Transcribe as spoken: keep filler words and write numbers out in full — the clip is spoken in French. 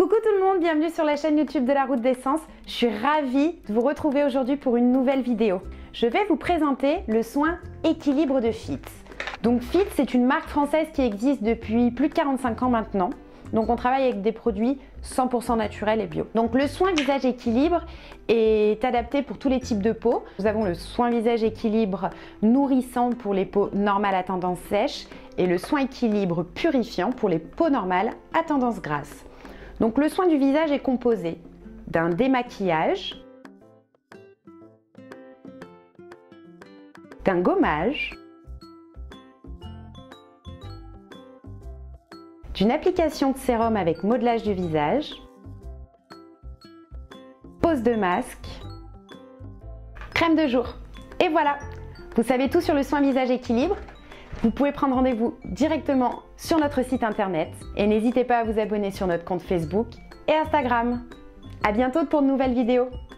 Coucou tout le monde, bienvenue sur la chaîne YouTube de la Route des Sens. Je suis ravie de vous retrouver aujourd'hui pour une nouvelle vidéo. Je vais vous présenter le soin équilibre de Fitz. Donc Fitz, c'est une marque française qui existe depuis plus de quarante-cinq ans maintenant. Donc on travaille avec des produits cent pour cent naturels et bio. Donc le soin visage équilibre est adapté pour tous les types de peau. Nous avons le soin visage équilibre nourrissant pour les peaux normales à tendance sèche et le soin équilibre purifiant pour les peaux normales à tendance grasse. Donc le soin du visage est composé d'un démaquillage, d'un gommage, d'une application de sérum avec modelage du visage, pose de masque, crème de jour. Et voilà, vous savez tout sur le soin visage équilibre. Vous pouvez prendre rendez-vous directement sur notre site internet et n'hésitez pas à vous abonner sur notre compte Facebook et Instagram. À bientôt pour de nouvelles vidéos.